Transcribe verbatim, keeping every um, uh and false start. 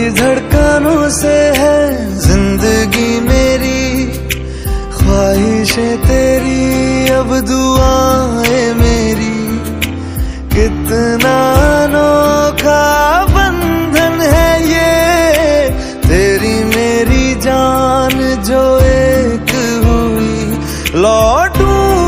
धड़कनों से है जिंदगी मेरी, ख्वाहिशें तेरी अब दुआएं मेरी। कितना अनोखा बंधन है ये, तेरी मेरी जान जो एक हुई। लौटूं